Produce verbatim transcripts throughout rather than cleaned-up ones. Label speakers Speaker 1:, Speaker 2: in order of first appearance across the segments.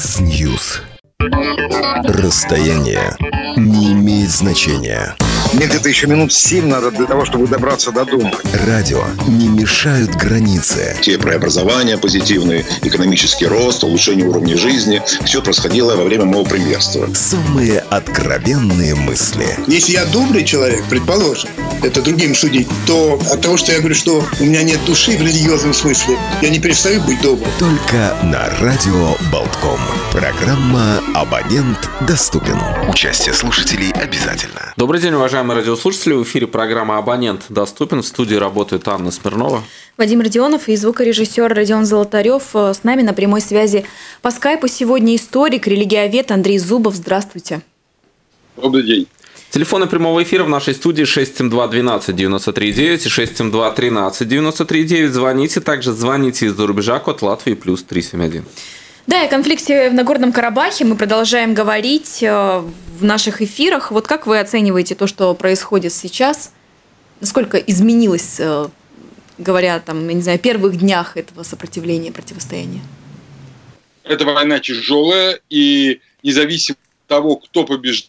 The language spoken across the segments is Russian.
Speaker 1: X-News. Расстояние не имеет значения.
Speaker 2: Мне где-то еще минут семь надо для того, чтобы добраться до дома.
Speaker 1: Радио не мешают границы.
Speaker 3: Те преобразования позитивные, экономический рост, улучшение уровня жизни, все происходило во время моего премьерства.
Speaker 1: Самые откровенные мысли.
Speaker 4: Если я добрый человек, предположим, это другим судить, то от того, что я говорю, что у меня нет души в религиозном смысле, я не перестаю быть добрым.
Speaker 1: Только на радио Болтком. Программа «Абонент доступен». Участие слушателей обязательно.
Speaker 5: Добрый день, уважаемые радиослушатели. В эфире программа «Абонент доступен». В студии работает Анна Смирнова.
Speaker 6: Вадим Родионов и звукорежиссер Родион Золотарев. С нами на прямой связи по скайпу сегодня историк, религиовед Андрей Зубов. Здравствуйте.
Speaker 3: Добрый день.
Speaker 5: Телефоны прямого эфира в нашей студии шесть семь два двенадцать девяносто три девять и шесть семь два тринадцать девяносто три девять. Звоните. Также звоните из-за рубежа, код Латвии плюс три семь один.
Speaker 6: Да, и о конфликте в Нагорном Карабахе мы продолжаем говорить в наших эфирах. Вот как вы оцениваете то, что происходит сейчас? Насколько изменилось, говоря там, я не знаю, о первых днях этого сопротивления, противостояния?
Speaker 7: Эта война тяжелая, и независимо от того, кто побеждает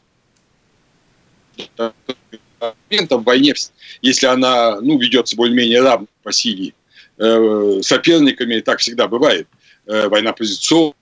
Speaker 7: в войне, если она ну, ведется более-менее равно по силе э, соперниками, так всегда бывает. Война позиционная.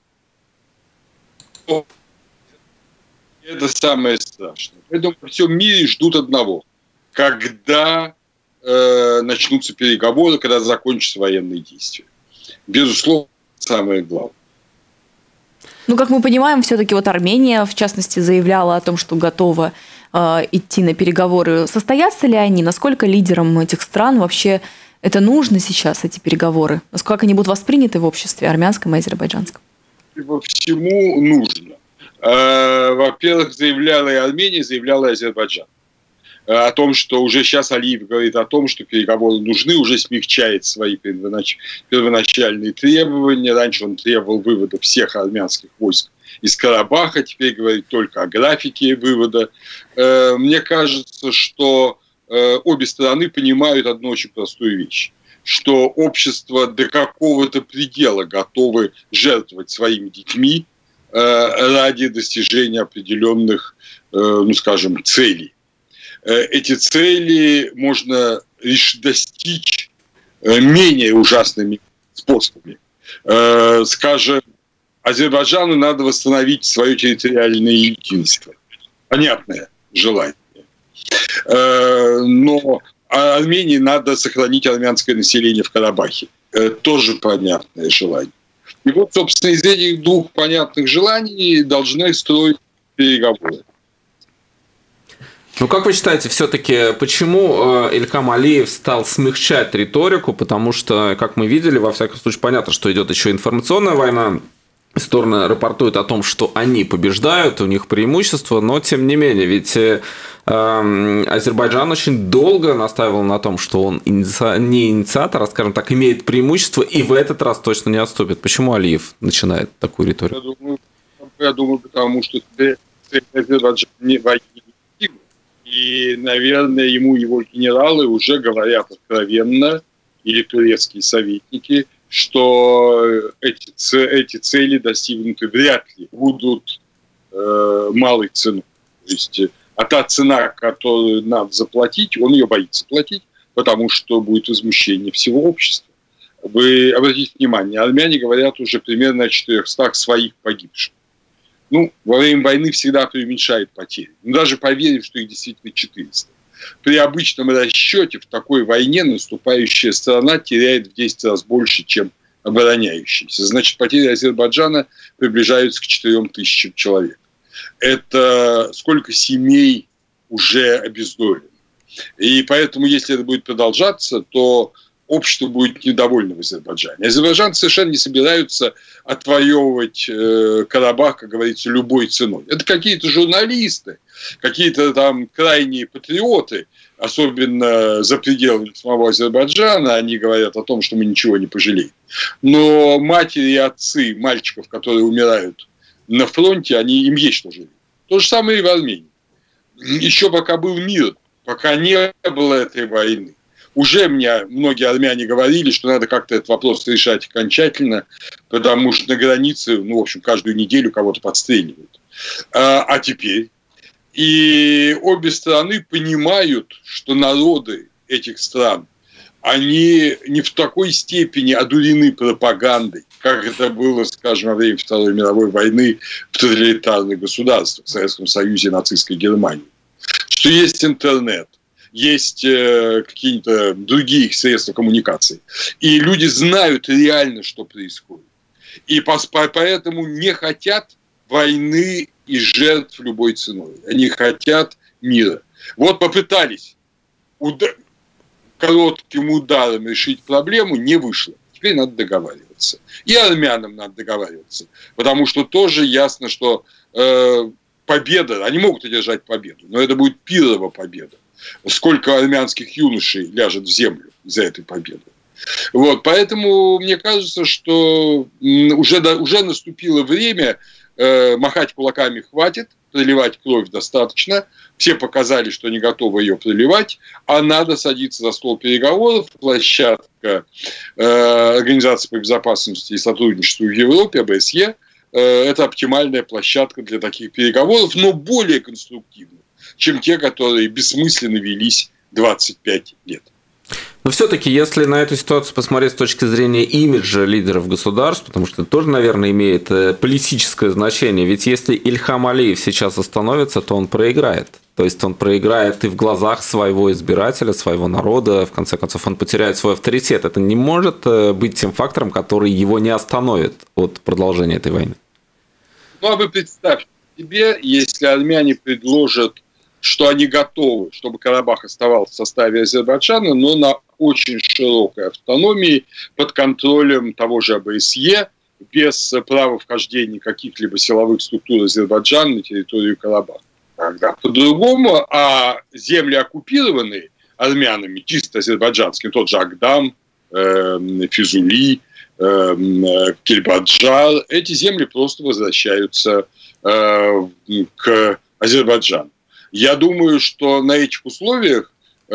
Speaker 7: Это самое страшное. Поэтому во всем мире ждут одного. Когда э, начнутся переговоры, когда закончатся военные действия. Безусловно, самое главное.
Speaker 6: Ну, как мы понимаем, все-таки вот Армения, в частности, заявляла о том, что готова э, идти на переговоры. Состоятся ли они? Насколько лидерам этих стран вообще это нужно сейчас, эти переговоры? Насколько они будут восприняты в обществе армянском и азербайджанском?
Speaker 7: По всему нужно. Во-первых, заявляла и Армения, заявляла и Азербайджан. О том, что уже сейчас Алиев говорит о том, что переговоры нужны, уже смягчает свои первонач... первоначальные требования. Раньше он требовал вывода всех армянских войск из Карабаха, теперь говорит только о графике вывода. Мне кажется, что обе стороны понимают одну очень простую вещь, что общество до какого-то предела готовы жертвовать своими детьми ради достижения определенных, ну скажем, целей. Эти цели можно лишь достичь менее ужасными способами. Скажем, Азербайджану надо восстановить свое территориальное единство. Понятное желание. Но Армении надо сохранить армянское население в Карабахе. Тоже понятное желание. И вот, собственно, из этих двух понятных желаний должны строить переговоры.
Speaker 5: Ну, как вы считаете, все-таки, почему Илькам Алиев стал смягчать риторику? Потому что, как мы видели, во всяком случае, понятно, что идет еще информационная война. Стороны рапортуют о том, что они побеждают, у них преимущество, но тем не менее, ведь э, Азербайджан очень долго настаивал на том, что он иници... не инициатор, а, скажем так, имеет преимущество, и в этот раз точно не отступит. Почему Алиев начинает такую риторику?
Speaker 7: Я думаю, я думаю потому что Азербайджан не войны не достигнут. И, наверное, ему его генералы уже говорят откровенно, или турецкие советники, что эти, эти цели достигнуты вряд ли будут э, малой ценой. То есть, а та цена, которую надо заплатить, он ее боится платить, потому что будет возмущение всего общества. Вы обратите внимание, армяне говорят уже примерно о четырехстах своих погибших. Ну, во время войны всегда преуменьшают потери. Ну, даже поверив, что их действительно четыреста. При обычном расчете в такой войне наступающая страна теряет в десять раз больше, чем обороняющаяся. Значит, потери Азербайджана приближаются к четырем тысячам человек. Это сколько семей уже обездолено. И поэтому, если это будет продолжаться, то общество будет недовольно в Азербайджане. Азербайджанцы совершенно не собираются отвоевывать э, Карабах, как говорится, любой ценой. Это какие-то журналисты, какие-то там крайние патриоты, особенно за пределами самого Азербайджана, они говорят о том, что мы ничего не пожалеем. Но матери и отцы мальчиков, которые умирают на фронте, они, им есть что жалеть. То же самое и в Армении. Еще пока был мир, пока не было этой войны, уже мне многие армяне говорили, что надо как-то этот вопрос решать окончательно, потому что на границе, ну, в общем, каждую неделю кого-то подстреливают. А, а теперь? И обе стороны понимают, что народы этих стран, они не в такой степени одурены пропагандой, как это было, скажем, во время Второй мировой войны в тоталитарных государствах, в Советском Союзе и нацистской Германии. Что есть интернет, есть э, какие-то другие средства коммуникации. И люди знают реально, что происходит. И поэтому не хотят войны и жертв любой ценой. Они хотят мира. Вот попытались уда- коротким ударом решить проблему, не вышло. Теперь надо договариваться. И армянам надо договариваться. Потому что тоже ясно, что э, победа, они могут одержать победу, но это будет пирова победа. Сколько армянских юношей ляжет в землю из-за этой победы. Вот, поэтому мне кажется, что уже, уже наступило время э, махать кулаками хватит, проливать кровь достаточно. Все показали, что не готовы ее проливать, а надо садиться за стол переговоров. Площадка э, Организации по безопасности и сотрудничеству в Европе, о бэ эс е, э, это оптимальная площадка для таких переговоров, но более конструктивная, чем те, которые бессмысленно велись двадцать пять лет.
Speaker 5: Но все-таки, если на эту ситуацию посмотреть с точки зрения имиджа лидеров государств, потому что это тоже, наверное, имеет политическое значение, ведь если Ильхам Алиев сейчас остановится, то он проиграет. То есть он проиграет и в глазах своего избирателя, своего народа, в конце концов он потеряет свой авторитет. Это не может быть тем фактором, который его не остановит от продолжения этой войны.
Speaker 7: Ну, а вы представьте себе, если армяне предложат, что они готовы, чтобы Карабах оставался в составе Азербайджана, но на очень широкой автономии, под контролем того же а бэ эс е, без права вхождения каких-либо силовых структур Азербайджана на территорию Карабаха. Тогда по-другому, а земли, оккупированные армянами, чисто азербайджанские, тот же Агдам, э, Физули, э, Кельбаджар, эти земли просто возвращаются э, к Азербайджану. Я думаю, что на этих условиях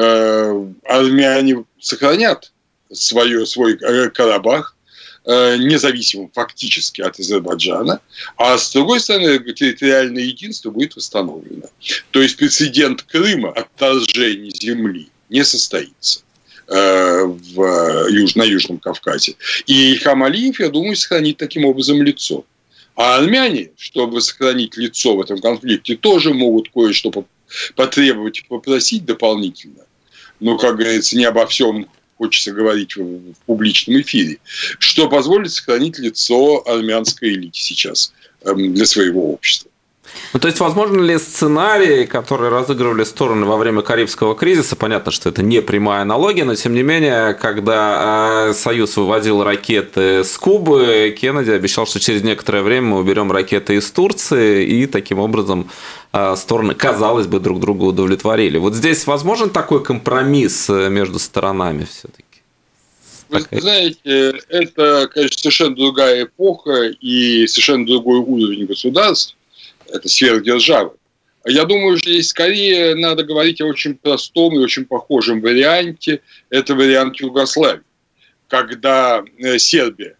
Speaker 7: э, армяне сохранят свое, свой Карабах э, независимым фактически от Азербайджана, а с другой стороны территориальное единство будет восстановлено. То есть прецедент Крыма, отторжения земли, не состоится э, в, юж, на Южном Кавказе. И Ильхам Алиев, я думаю, сохранит таким образом лицо. А армяне, чтобы сохранить лицо в этом конфликте, тоже могут кое-что потребовать и попросить дополнительно. Но, как говорится, не обо всем хочется говорить в, в публичном эфире. Что позволит сохранить лицо армянской элиты сейчас эм, для своего общества.
Speaker 5: Ну, то есть, возможно ли сценарии, которые разыгрывали стороны во время Карибского кризиса, понятно, что это не прямая аналогия, но, тем не менее, когда Союз выводил ракеты с Кубы, Кеннеди обещал, что через некоторое время мы уберем ракеты из Турции, и таким образом стороны, казалось бы, друг друга удовлетворили. Вот здесь возможен такой компромисс между сторонами все-таки?
Speaker 7: Вы знаете, это, конечно, совершенно другая эпоха и совершенно другой уровень государств. Это сверхдержавы. Я думаю, что здесь скорее надо говорить о очень простом и очень похожем варианте. Это вариант Югославии. Когда Сербия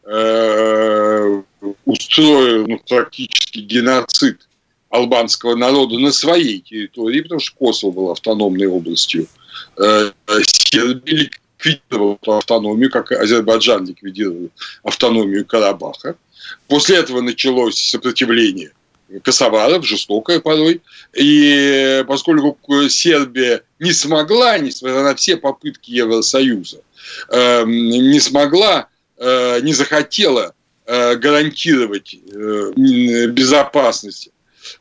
Speaker 7: э, устроила ну, практически геноцид албанского народа на своей территории, потому что Косово было автономной областью, э, Сербия ликвидировала автономию, как Азербайджан ликвидировал автономию Карабаха. После этого началось сопротивление косоваров, жестокая порой. И поскольку Сербия не смогла, несмотря на все попытки Евросоюза, не смогла, не захотела гарантировать безопасность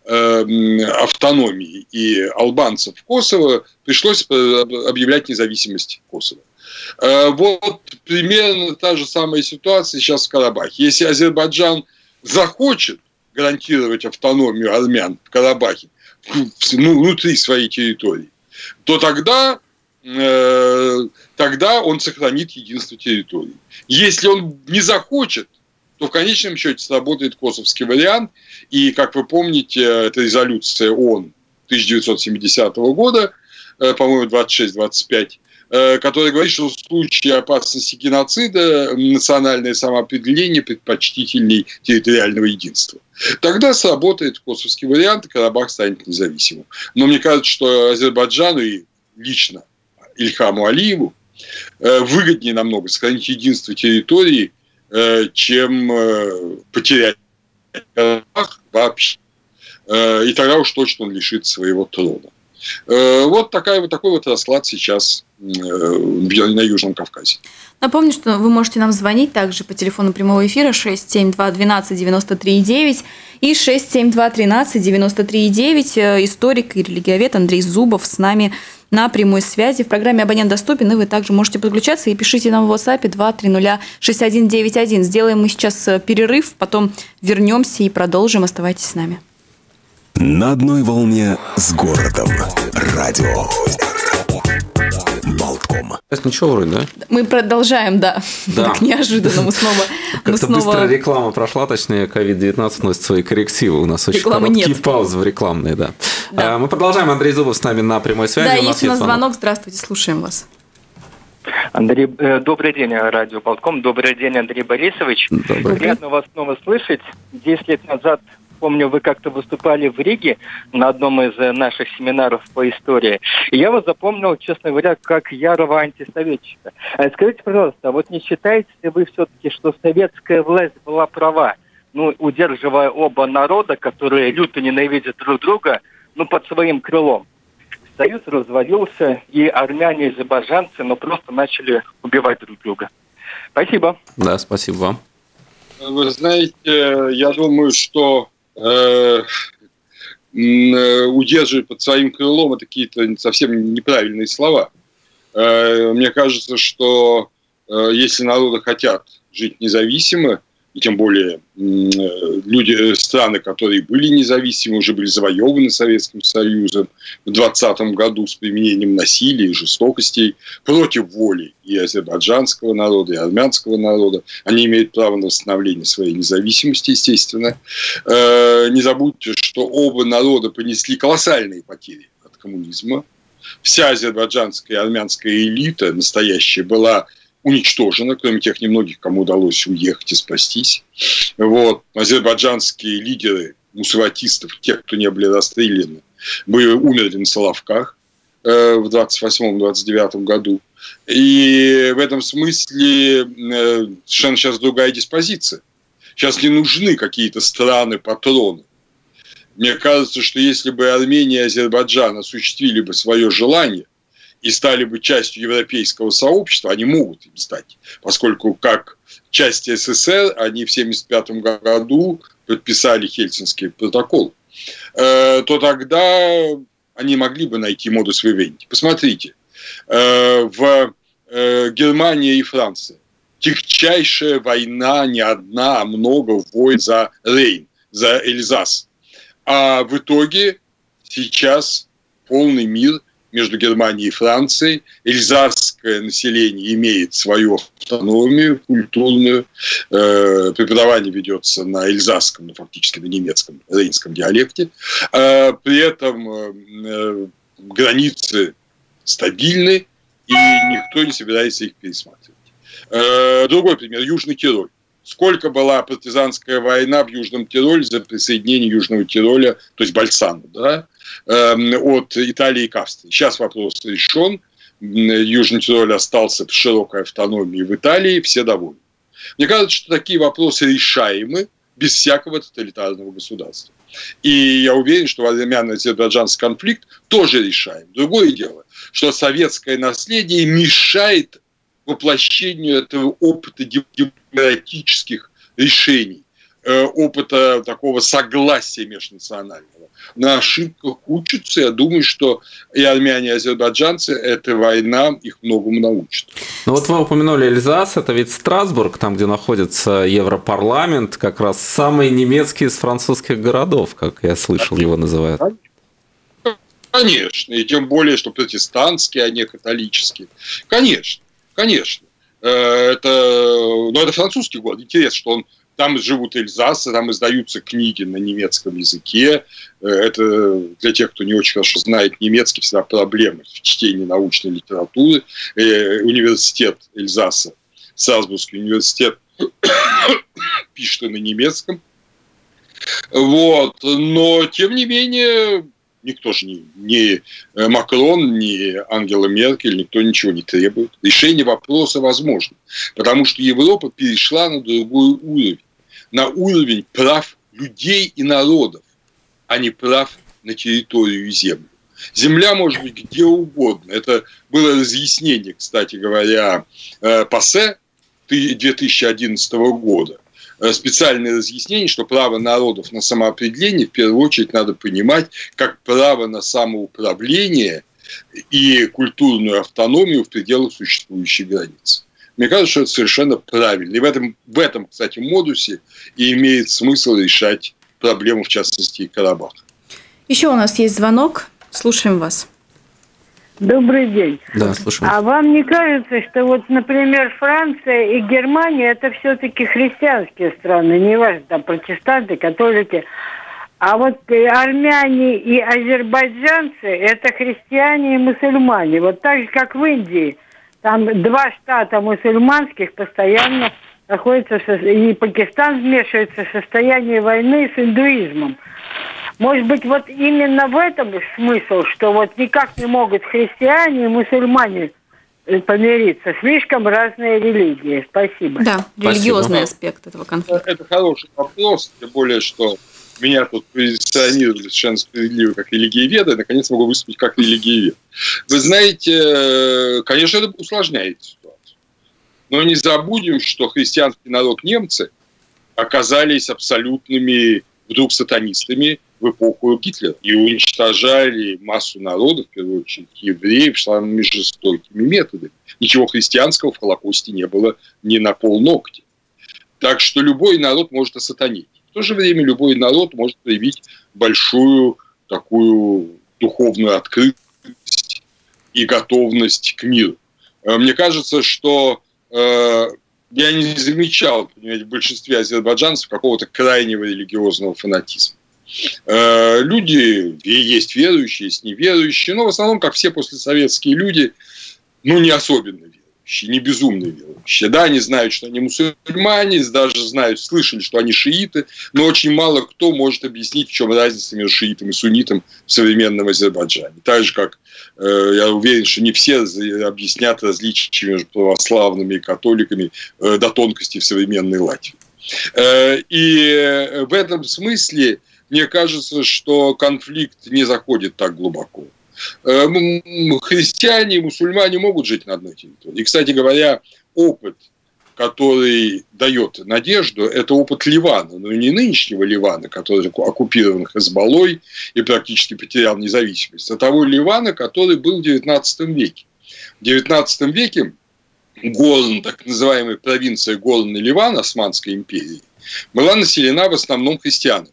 Speaker 7: автономии и албанцев в Косово, пришлось объявлять независимость Косово. Вот примерно та же самая ситуация сейчас в Карабахе. Если Азербайджан захочет гарантировать автономию армян в Карабахе ну, внутри своей территории, то тогда, э, тогда он сохранит единство территории. Если он не захочет, то в конечном счете сработает косовский вариант. И, как вы помните, это резолюция ООН тысяча девятьсот семидесятого года, э, по-моему, двадцать шесть двадцать пять, который говорит, что в случае опасности геноцида национальное самоопределение предпочтительней территориального единства. Тогда сработает косовский вариант, и Карабах станет независимым. Но мне кажется, что Азербайджану и лично Ильхаму Алиеву выгоднее намного сохранить единство территории, чем потерять Карабах вообще. И тогда уж точно он лишит своего трона. Вот такая, вот такой вот расклад сейчас на Южном Кавказе.
Speaker 6: Напомню, что вы можете нам звонить также по телефону прямого эфира шесть семь два двенадцать девяносто три девять и шесть семь два тринадцать девяносто три девять. Историк и религиовед Андрей Зубов с нами на прямой связи. В программе «Абонент доступен», и вы также можете подключаться и пишите нам в WhatsApp два три ноль шесть один девять один. Сделаем мы сейчас перерыв, потом вернемся и продолжим. Оставайтесь с нами.
Speaker 1: На одной волне с городом. Радио Болтком.
Speaker 5: Это ничего вроде, да?
Speaker 6: Мы продолжаем, да.
Speaker 5: Да.
Speaker 6: Так неожиданно мы снова...
Speaker 5: Как-то быстро реклама прошла, точнее, ковид девятнадцать вносит свои коррективы. У нас очень короткие паузы в рекламные, да. да. Мы продолжаем. Андрей Зубов с нами на прямой связи.
Speaker 6: Да, у есть у нас звонок. Здравствуйте, слушаем вас.
Speaker 8: Андрей, э, добрый день, Радио Болтком. Добрый день, Андрей Борисович.
Speaker 5: Добрый.
Speaker 8: Приятно вас снова слышать. Десять лет назад, помню, вы как-то выступали в Риге на одном из наших семинаров по истории. И я вас запомнил, честно говоря, как ярого антисоветчика. А скажите, пожалуйста, вот не считаете ли вы все-таки, что советская власть была права, ну, удерживая оба народа, которые люто ненавидят друг друга, ну, под своим крылом? Союз развалился, и армяне, и азербайджанцы, ну, просто начали убивать друг друга. Спасибо.
Speaker 5: Да, спасибо вам.
Speaker 7: Вы знаете, я думаю, что э, удерживать под своим крылом — это какие-то совсем неправильные слова. Э, мне кажется, что э, если народы хотят жить независимо, и тем более люди, страны, которые были независимы, уже были завоеваны Советским Союзом в двадцатом году с применением насилия и жестокостей против воли и азербайджанского народа, и армянского народа. Они имеют право на восстановление своей независимости, естественно. Не забудьте, что оба народа понесли колоссальные потери от коммунизма. Вся азербайджанская и армянская элита настоящая была уничтожена, кроме тех немногих, кому удалось уехать и спастись. Вот. Азербайджанские лидеры мусаватистов, те, кто не были расстреляны, были, умерли на Соловках э, в двадцать восьмом — двадцать девятом году. И в этом смысле э, совершенно сейчас другая диспозиция. Сейчас не нужны какие-то страны-патроны. Мне кажется, что если бы Армения и Азербайджан осуществили бы свое желание и стали бы частью европейского сообщества, они могут им стать, поскольку как часть СССР они в семьдесят пятом году подписали Хельсинский протокол, то тогда они могли бы найти модус вивенди. Посмотрите, в Германии и Франции тягчайшая война, не одна, а много войн за Рейн, за Эльзас. А в итоге сейчас полный мир между Германией и Францией. Эльзасское население имеет свою автономию культурную. Э, преподавание ведется на эльзасском, ну, фактически на немецком, рейнском диалекте. Э, при этом э, границы стабильны, и никто не собирается их пересматривать. Э, другой пример. Южный Тироль. Сколько была партизанская война в Южном Тироле за присоединение Южного Тироля, то есть Бальсану, да, от Италии к Австрии. Сейчас вопрос решен. Южный Тироль остался в широкой автономии в Италии, все довольны. Мне кажется, что такие вопросы решаемы без всякого тоталитарного государства. И я уверен, что армяно-азербайджанский конфликт тоже решаем. Другое дело, что советское наследие мешает воплощению этого опыта демократических решений, опыта такого согласия межнационального. На ошибках учатся. Я думаю, что и армяне, и азербайджанцы, эта война их многому научит.
Speaker 5: Ну вот вы упомянули Эльзас, это ведь Страсбург, там, где находится Европарламент, как раз самый немецкий из французских городов, как я слышал, его называют.
Speaker 7: Конечно, и тем более, что протестантские, а не католические. Конечно, конечно. Это, но это французский город. Интересно, что он там живут эльзасы, там издаются книги на немецком языке. Это для тех, кто не очень хорошо знает немецкий, всегда проблема в чтении научной литературы. Университет Эльзаса, Страсбургский университет, пишет и на немецком. Вот. Но, тем не менее, никто же не, не Макрон, не Ангела Меркель, никто ничего не требует. Решение вопроса возможно. Потому что Европа перешла на другой уровень. На уровень прав людей и народов, а не прав на территорию и землю. Земля может быть где угодно. Это было разъяснение, кстати говоря, ПАСЕ две тысячи одиннадцатого года. Специальное разъяснение, что право народов на самоопределение в первую очередь надо понимать как право на самоуправление и культурную автономию в пределах существующей границы. Мне кажется, что это совершенно правильно. И в этом, в этом, кстати, модусе и имеет смысл решать проблему, в частности, и Карабаха.
Speaker 9: Еще у нас есть звонок. Слушаем вас.
Speaker 10: Добрый день.
Speaker 5: Да, слушаем.
Speaker 10: А вам не кажется, что вот, например, Франция и Германия – это все-таки христианские страны, не важно, там протестанты, католики, а вот армяне и азербайджанцы – это христиане и мусульмане. Вот так же, как в Индии. Там два штата мусульманских постоянно находятся, и Пакистан вмешивается в состояние войны с индуизмом. Может быть, вот именно в этом смысл, что вот никак не могут христиане и мусульмане помириться. Слишком разные религии. Спасибо.
Speaker 9: Да, религиозный аспект этого конфликта.
Speaker 7: Это хороший вопрос, тем более, что меня тут позиционировали совершенно справедливо как религиоведа, и, наконец, могу выступить как религиовед. Вы знаете, конечно, это усложняет ситуацию. Но не забудем, что христианский народ немцы оказались абсолютными вдруг сатанистами в эпоху Гитлера и уничтожали массу народов, в первую очередь евреев, самыми жестокими методами. Ничего христианского в Холокосте не было ни на полногтя. Так что любой народ может осатанить. В то же время любой народ может проявить большую такую духовную открытость и готовность к миру. Мне кажется, что э, я не замечал, понимаете, в большинстве азербайджанцев какого-то крайнего религиозного фанатизма. Э, люди есть верующие, есть неверующие, но в основном, как все послесоветские люди, ну, не особенно верующие. Не безумно верующие. Да, они знают, что они мусульмане, даже знают, слышали, что они шииты, но очень мало кто может объяснить, в чем разница между шиитом и суннитом в современном Азербайджане. Так же, как э, я уверен, что не все объяснят различия между православными и католиками э, до тонкости в современной Латвии. Э, и в этом смысле мне кажется, что конфликт не заходит так глубоко. Христиане и мусульмане могут жить на одной территории. И, кстати говоря, опыт, который дает надежду, это опыт Ливана, но не нынешнего Ливана, который оккупирован Хезболлой и практически потерял независимость, а того Ливана, который был в девятнадцатом веке. В девятнадцатом веке Горн, так называемая провинция Горн и Ливан Османской империи, была населена в основном христианами,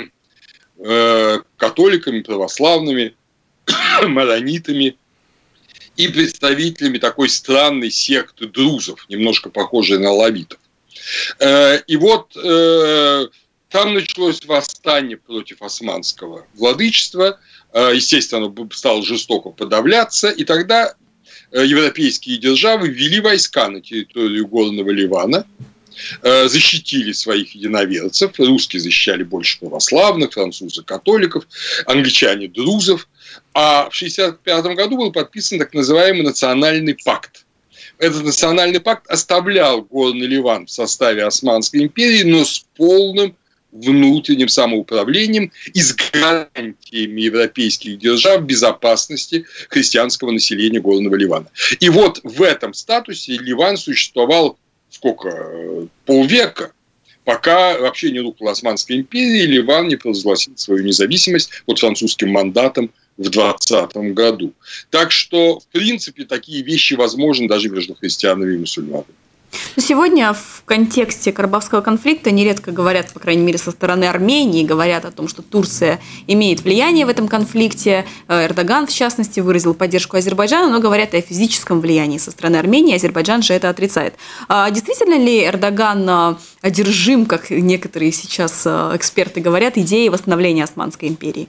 Speaker 7: католиками, православными, маронитами и представителями такой странной секты друзов, немножко похожей на алавитов. И вот там началось восстание против османского владычества. Естественно, оно стало жестоко подавляться, и тогда европейские державы ввели войска на территорию Горного Ливана, защитили своих единоверцев. Русские защищали больше православных, французы католиков, англичане друзов. А в шестьдесят пятом году был подписан так называемый национальный пакт. Этот национальный пакт оставлял Горный Ливан в составе Османской империи, но с полным внутренним самоуправлением и с гарантиями европейских держав безопасности христианского населения Горного Ливана. И вот в этом статусе Ливан существовал сколько? Полвека, пока вообще не рухнула Османская империя, и Ливан не провозгласил свою независимость под французским мандатом в двадцатом году. Так что, в принципе, такие вещи возможны даже между христианами и мусульманами.
Speaker 9: Сегодня в контексте Карабахского конфликта нередко говорят, по крайней мере, со стороны Армении, говорят о том, что Турция имеет влияние в этом конфликте. Эрдоган, в частности, выразил поддержку Азербайджана, но говорят и о физическом влиянии со стороны Армении. Азербайджан же это отрицает. А действительно ли Эрдоган одержим, как некоторые сейчас эксперты говорят, идеей восстановления Османской империи?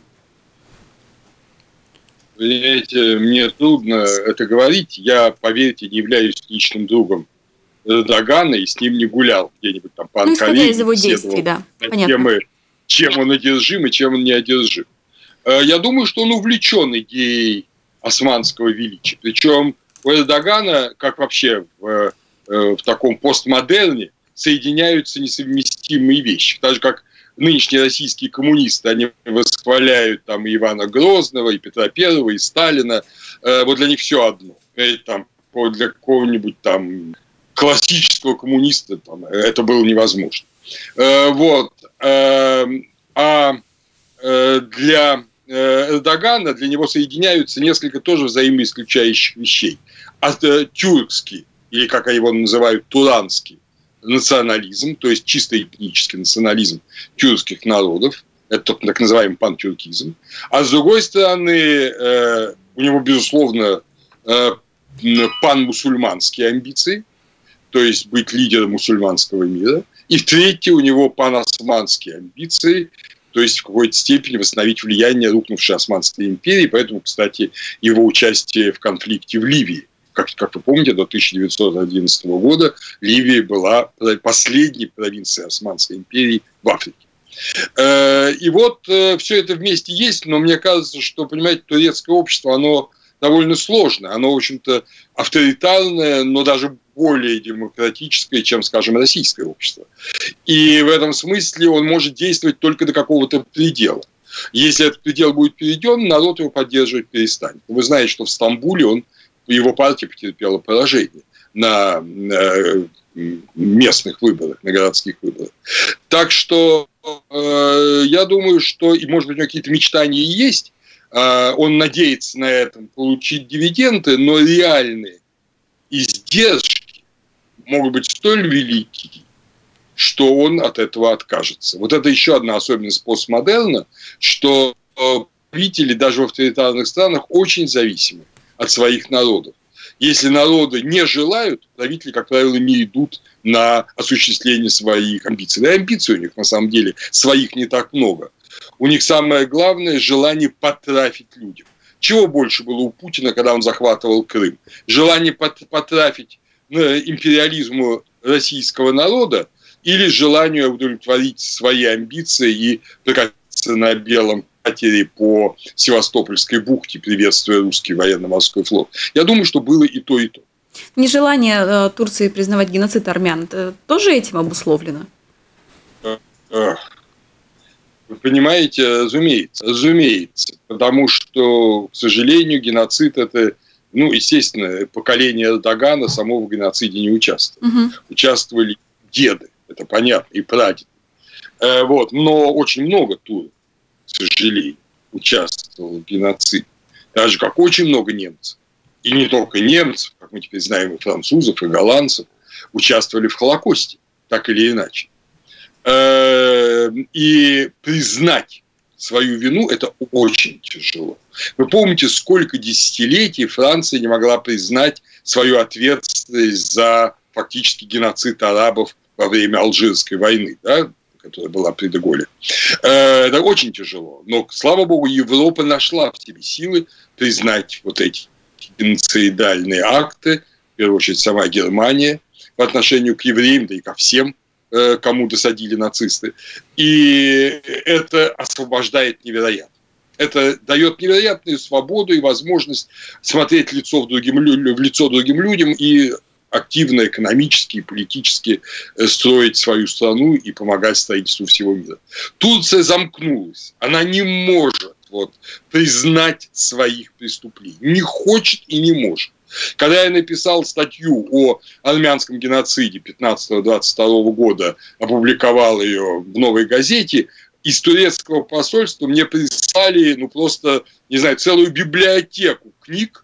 Speaker 7: Понимаете, мне трудно это говорить. Я, поверьте, не являюсь личным другом Эрдогана и с ним не гулял где-нибудь там по Анкаре.
Speaker 9: Ну, исходя из его действий, да, понятно.
Speaker 7: Темы, чем он одержим и чем он не одержим. Я думаю, что он увлечен идеей османского величия. Причем у Эрдогана, как вообще в, в таком постмодерне, соединяются несовместимые вещи. Так же, как нынешние российские коммунисты, они восхваляют там и Ивана Грозного, и Петра Первого, и Сталина. Вот для них все одно. Там, для какого-нибудь там классического коммуниста там, это было невозможно. Вот. А для Эрдогана, для него соединяются несколько тоже взаимоисключающих вещей. От тюркский, или как его называют, туранский национализм, то есть чисто этнический национализм тюркских народов, это так называемый пантюркизм. А с другой стороны, у него, безусловно, панмусульманские амбиции, то есть быть лидером мусульманского мира. И в-третьих, у него паносманские амбиции, то есть в какой-то степени восстановить влияние рухнувшей Османской империи. Поэтому, кстати, его участие в конфликте в Ливии. Как, как вы помните, до тысяча девятьсот одиннадцатого года Ливия была последней провинцией Османской империи в Африке. И вот все это вместе есть, но мне кажется, что, понимаете, турецкое общество, оно довольно сложное. Оно, в общем-то, авторитарное, но даже более демократическое, чем, скажем, российское общество. И в этом смысле он может действовать только до какого-то предела. Если этот предел будет перейден, народ его поддерживать перестанет. Вы знаете, что в Стамбуле он, его партия потерпела поражение на местных выборах, на городских выборах. Так что э, я думаю, что, и может быть, у него какие-то мечтания и есть, э, он надеется на этом получить дивиденды, но реальные издержки могут быть столь велики, что он от этого откажется. Вот это еще одна особенность постмодерна, что правители даже в авторитарных странах очень зависимы от своих народов. Если народы не желают, правители, как правило, не идут на осуществление своих амбиций. Да и амбиций у них, на самом деле, своих не так много. У них самое главное – желание потрафить людям. Чего больше было у Путина, когда он захватывал Крым? Желание потрафить империализму российского народа или желание удовлетворить свои амбиции и прокатиться на белом катере по Севастопольской бухте, приветствуя русский военно-морской флот. Я думаю, что было и то, и то.
Speaker 9: Нежелание Турции признавать геноцид армян тоже этим обусловлено?
Speaker 7: Вы понимаете, разумеется, разумеется, потому что, к сожалению, геноцид – это, ну, естественно, поколение Эрдогана само в геноциде не участвовало. Угу. Участвовали деды, это понятно, и прадеды. Вот. Но очень много турок, к сожалению, участвовало в геноциде. Так же, как очень много немцев. И не только немцев, как мы теперь знаем, и французов, и голландцев, участвовали в Холокосте, так или иначе. И признать свою вину – это очень тяжело. Вы помните, сколько десятилетий Франция не могла признать свою ответственность за фактически геноцид арабов во время Алжирской войны, да, которая была при де Голле. Это очень тяжело. Но, слава богу, Европа нашла в себе силы признать вот эти геноцидальные акты, в первую очередь сама Германия, по отношению к евреям, да и ко всем, кому досадили нацисты. И это освобождает невероятно. Это дает невероятную свободу и возможность смотреть лицо в, другим, в лицо другим людям и активно экономически и политически строить свою страну и помогать строительству всего мира. Турция замкнулась. Она не может вот, признать своих преступлений. Не хочет и не может. Когда я написал статью о армянском геноциде пятнадцатого-двадцать второго года, опубликовал ее в «Новой газете», из турецкого посольства мне прислали, ну, просто, не знаю, целую библиотеку книг,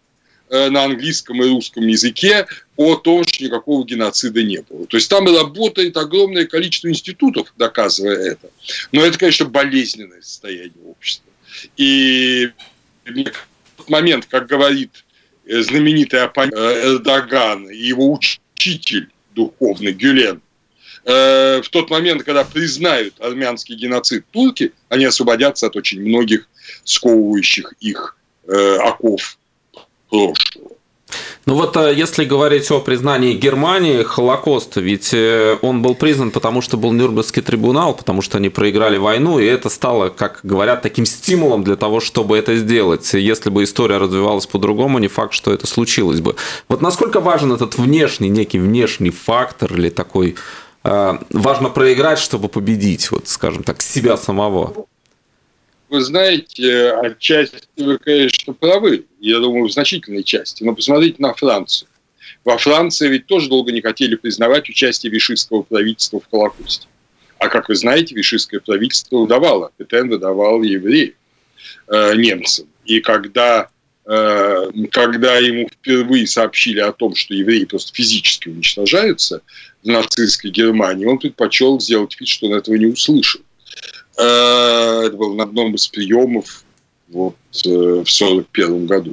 Speaker 7: на английском и русском языке о том, что никакого геноцида не было. То есть там работает огромное количество институтов, доказывая это. Но это, конечно, болезненное состояние общества. И в тот момент, как говорит знаменитый оппонент Эрдоган и его учитель духовный Гюлен, в тот момент, когда признают армянский геноцид турки, они освободятся от очень многих сковывающих их оков прошлого.
Speaker 5: Ну вот если говорить о признании Германии Холокоста, ведь он был признан, потому что был Нюрнбергский трибунал, потому что они проиграли войну, и это стало, как говорят, таким стимулом для того, чтобы это сделать. Если бы история развивалась по-другому, не факт, что это случилось бы. Вот насколько важен этот внешний, некий внешний фактор или такой... Важно проиграть, чтобы победить, вот, скажем так, себя самого?
Speaker 7: Вы знаете, отчасти вы, конечно, правы. Я думаю, в значительной части. Но посмотрите на Францию. Во Франции ведь тоже долго не хотели признавать участие вишистского правительства в Холокосте. А, как вы знаете, вишистское правительство выдавало, Петен выдавал евреев э, немцам. И когда, э, когда ему впервые сообщили о том, что евреи просто физически уничтожаются в нацистской Германии, он предпочел сделать вид, что он этого не услышал. Это было на одном из приемов вот, в сорок первом году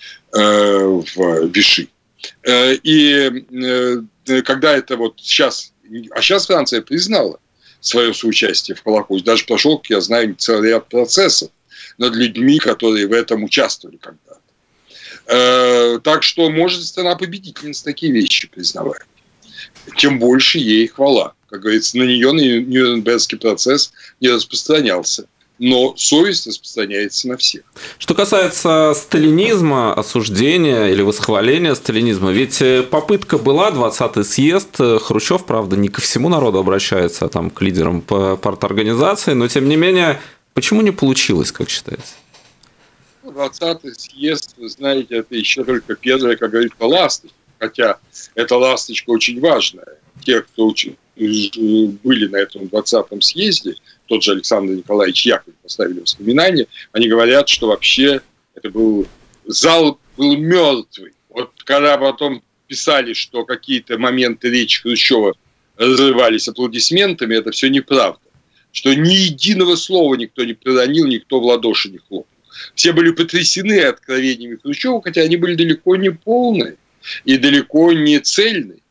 Speaker 7: в Виши. И когда это вот сейчас... А сейчас Франция признала свое соучастие в Холокосте. Даже прошел, как я знаю, целый ряд процессов над людьми, которые в этом участвовали когда-то. Так что может страна победительница такие вещи признавать. Тем больше ей хвала. Как говорится, на нее Нюрнбергский процесс не распространялся. Но совесть распространяется на всех.
Speaker 5: Что касается сталинизма, осуждения или восхваления сталинизма, ведь попытка была, двадцатый съезд, Хрущев, правда, не ко всему народу обращается, а там к лидерам парторганизации, но тем не менее, почему не получилось, как считаете?
Speaker 7: двадцатый съезд, вы знаете, это еще только первая, как говорится, ласточка. Хотя эта ласточка очень важная. Те, кто были на этом двадцатом съезде, тот же Александр Николаевич Яковлев поставили воспоминания, они говорят, что вообще это был зал был мертвый. Вот когда потом писали, что какие-то моменты речи Хрущева разрывались аплодисментами, это все неправда. Что ни единого слова никто не проронил, никто в ладоши не хлопнул. Все были потрясены откровениями Хрущева, хотя они были далеко не полные и далеко не цельные.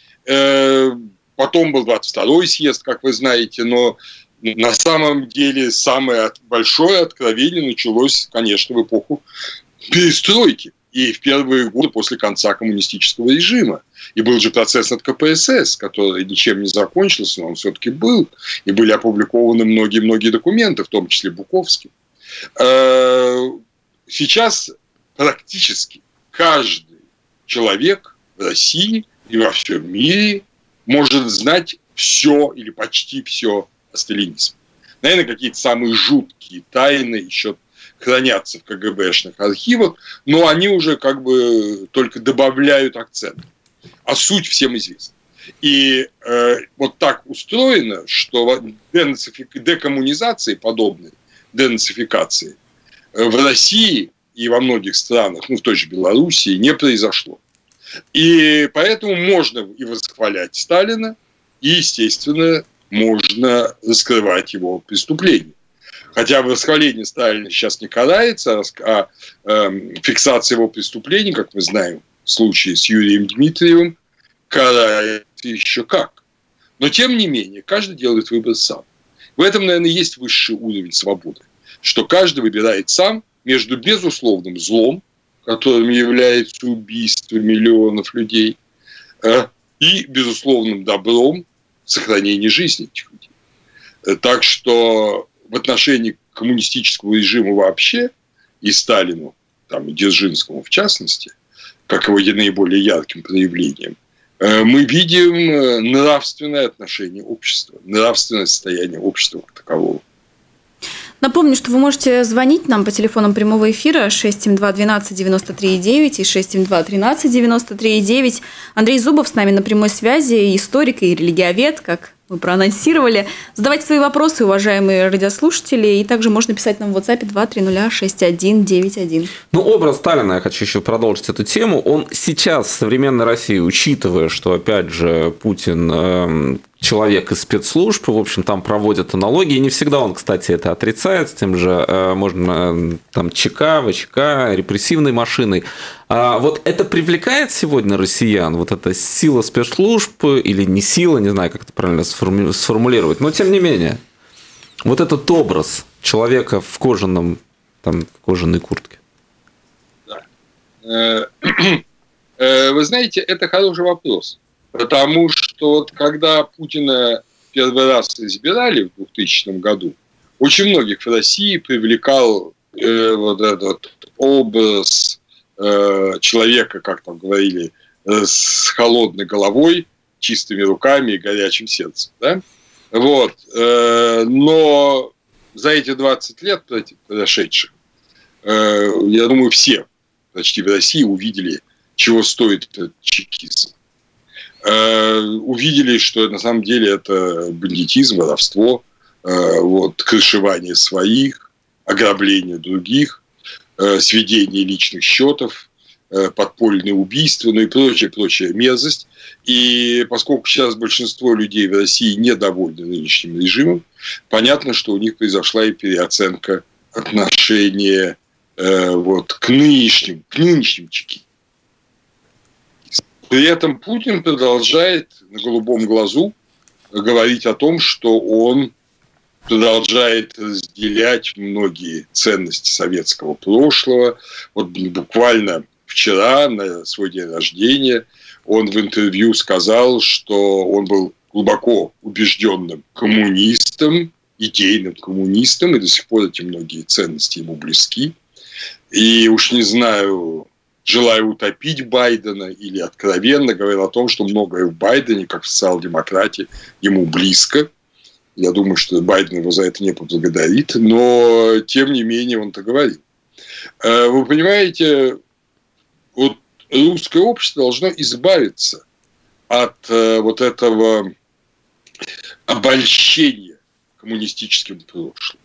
Speaker 7: Потом был двадцать второй съезд, как вы знаете, но на самом деле самое большое откровение началось, конечно, в эпоху перестройки и в первые годы после конца коммунистического режима. И был же процесс над ка пэ эс эс, который ничем не закончился, но он все-таки был. И были опубликованы многие-многие документы, в том числе Буковским. Сейчас практически каждый человек в России и во всем мире может знать все или почти все о сталинизме. Наверное, какие-то самые жуткие тайны еще хранятся в ка гэ бэшных архивах, но они уже как бы только добавляют акцент. А суть всем известна. И э, вот так устроено, что декоммунизации подобной, денацификации в России и во многих странах, ну в той же Белоруссии, не произошло. И поэтому можно и восхвалять Сталина, и, естественно, можно раскрывать его преступления. Хотя восхваление Сталина сейчас не карается, а э, фиксация его преступлений, как мы знаем, в случае с Юрием Дмитриевым, карается еще как. Но, тем не менее, каждый делает выбор сам. В этом, наверное, есть высший уровень свободы, что каждый выбирает сам между безусловным злом, которым является убийство миллионов людей, и безусловным добром сохранения жизни этих людей. Так что в отношении коммунистического режима вообще и Сталину, там, и Дзержинскому в частности, как его наиболее ярким проявлением, мы видим нравственное отношение общества, нравственное состояние общества как такового.
Speaker 9: Напомню, что вы можете звонить нам по телефонам прямого эфира шесть семь два двенадцать девяносто три девять и шесть семь два тринадцать девяносто три девять. Андрей Зубов с нами на прямой связи, историк и религиовед, как мы проанонсировали. Задавайте свои вопросы, уважаемые радиослушатели, и также можно писать нам в WhatsApp два три ноль шесть один девять один.
Speaker 5: Ну, образ Сталина, я хочу еще продолжить эту тему, он сейчас в современной России, учитывая, что, опять же, Путин э, человек из спецслужб, в общем, там проводят аналогии, не всегда он, кстати, это отрицает, с тем же э, можно, э, там, ЧК, ВЧК, репрессивной машиной. А вот это привлекает сегодня россиян, вот эта сила спецслужб или не сила, не знаю, как это правильно сформулировать, но тем не менее, вот этот образ человека в кожаном, там, в кожаной куртке.
Speaker 7: Да. Вы знаете, это хороший вопрос, потому что вот когда Путина первый раз избирали в двухтысячном году, очень многих в России привлекал э, вот этот образ человека, как там говорили, с холодной головой, чистыми руками и горячим сердцем. Да? Вот. Но за эти двадцать лет прошедших, я думаю, все почти в России увидели, чего стоит этот чекизм. Увидели, что на самом деле это бандитизм, воровство, вот, крышевание своих, ограбление других, сведение личных счетов, подпольные убийства, ну и прочая, прочая мерзость. И поскольку сейчас большинство людей в России недовольны нынешним режимом, понятно, что у них произошла и переоценка отношения э, вот, к нынешним, к нынешним чекистам. При этом Путин продолжает на голубом глазу говорить о том, что он продолжает разделять многие ценности советского прошлого. Вот буквально вчера, на свой день рождения, он в интервью сказал, что он был глубоко убежденным коммунистом, идейным коммунистом, и до сих пор эти многие ценности ему близки. И уж не знаю, желая утопить Байдена или откровенно говорил о том, что многое в Байдене, как в социал-демократии, ему близко. Я думаю, что Байден его за это не поблагодарит, но тем не менее он это говорит. Вы понимаете, вот русское общество должно избавиться от вот этого обольщения коммунистическим прошлым.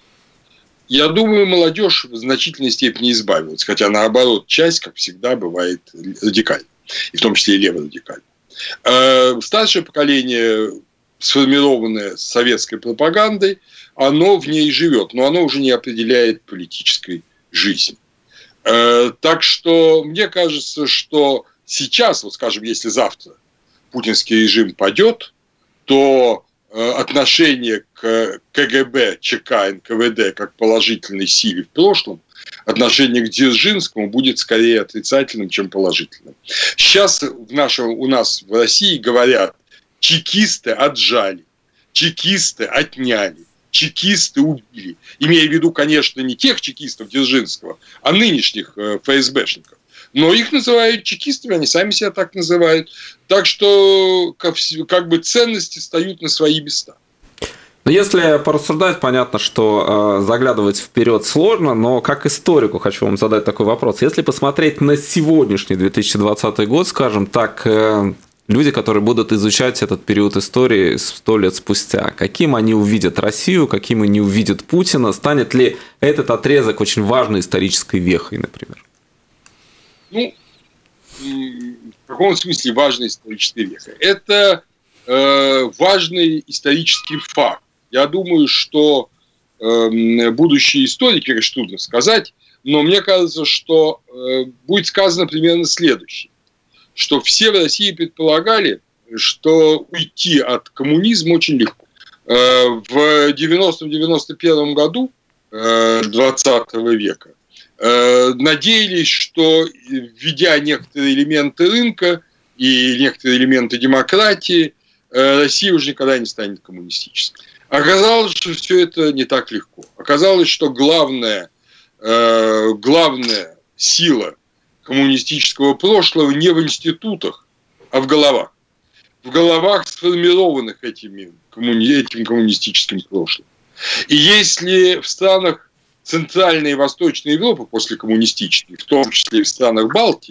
Speaker 7: Я думаю, молодежь в значительной степени избавилась, хотя наоборот, часть, как всегда, бывает радикальной, и в том числе и леворадикальной. Старшее поколение, сформированное советской пропагандой, оно в ней живет, но оно уже не определяет политической жизни. Так что мне кажется, что сейчас, вот скажем, если завтра путинский режим падет, то отношение к КГБ, ЧК, эн ка вэ дэ как положительной силе в прошлом, отношение к Дзержинскому будет скорее отрицательным, чем положительным. Сейчас в нашем, у нас в России говорят: чекисты отжали, чекисты отняли, чекисты убили. Имея в виду, конечно, не тех чекистов Дзержинского, а нынешних эф эс бэшников. Но их называют чекистами, они сами себя так называют. Так что как бы ценности встают на свои места.
Speaker 5: Но если порассуждать, понятно, что э, заглядывать вперед сложно, но как историку хочу вам задать такой вопрос. Если посмотреть на сегодняшний две тысячи двадцатый год, скажем так, э, люди, которые будут изучать этот период истории сто лет спустя, каким они увидят Россию, каким они увидят Путина, станет ли этот отрезок очень важной исторической вехой, например?
Speaker 7: Ну, в каком смысле важной исторической вехой? Это э, важный исторический факт. Я думаю, что э, будущие историки, конечно, трудно сказать, но мне кажется, что э, будет сказано примерно следующее. Что все в России предполагали, что уйти от коммунизма очень легко. В девяностом — девяносто первом году двадцатого века надеялись, что, введя некоторые элементы рынка и некоторые элементы демократии, Россия уже никогда не станет коммунистической. Оказалось, что все это не так легко. Оказалось, что главная, главная сила коммунистического прошлого не в институтах, а в головах. В головах, сформированных этими, этим коммунистическим прошлым. И если в странах Центральной и Восточной Европы после коммунистических, в том числе и в странах Балтии,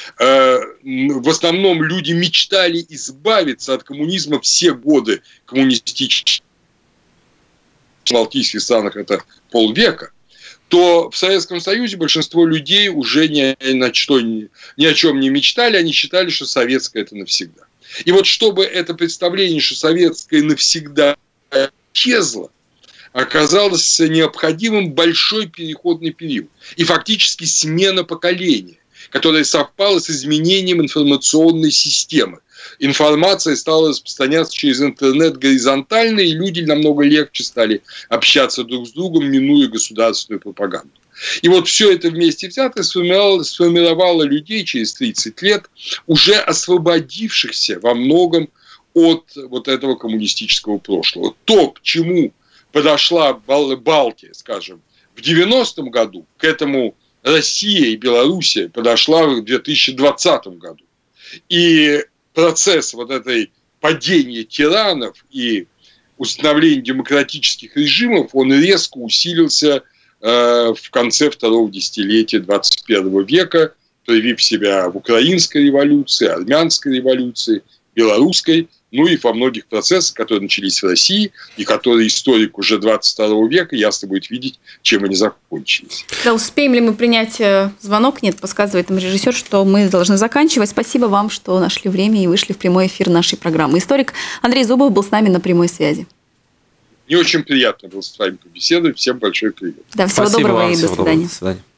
Speaker 7: в основном люди мечтали избавиться от коммунизма все годы коммунистических, в балтийских странах это полвека, то в Советском Союзе большинство людей уже ни, на что, ни, ни о чем не мечтали, они считали, что советское – это навсегда. И вот чтобы это представление, что советское навсегда исчезло, оказалось необходимым большой переходный период. И фактически смена поколения, которая совпала с изменением информационной системы. Информация стала распространяться через интернет горизонтально, и люди намного легче стали общаться друг с другом, минуя государственную пропаганду. И вот все это вместе взятое сформировало, сформировало людей через тридцать лет, уже освободившихся во многом от вот этого коммунистического прошлого. То, к чему подошла Балтия, скажем, в девяностом году, к этому Россия и Белоруссия подошла в две тысячи двадцатом году. И процесс вот этой падения тиранов и установления демократических режимов, он резко усилился э, в конце второго десятилетия двадцать первого века, проявив себя в украинской революции, армянской революции, белорусской, ну и во многих процессах, которые начались в России, и которые историк уже двадцать второго века ясно будет видеть, чем они закончились.
Speaker 9: Да, успеем ли мы принять звонок? Нет, подсказывает нам режиссер, что мы должны заканчивать. Спасибо вам, что нашли время и вышли в прямой эфир нашей программы. Историк Андрей Зубов был с нами на прямой связи.
Speaker 7: Мне очень приятно было с вами побеседовать. Всем большой привет.
Speaker 9: Да, всего
Speaker 5: Спасибо
Speaker 9: доброго
Speaker 5: вам,
Speaker 9: и
Speaker 5: всего
Speaker 9: до свидания.
Speaker 5: Доброго. До свидания.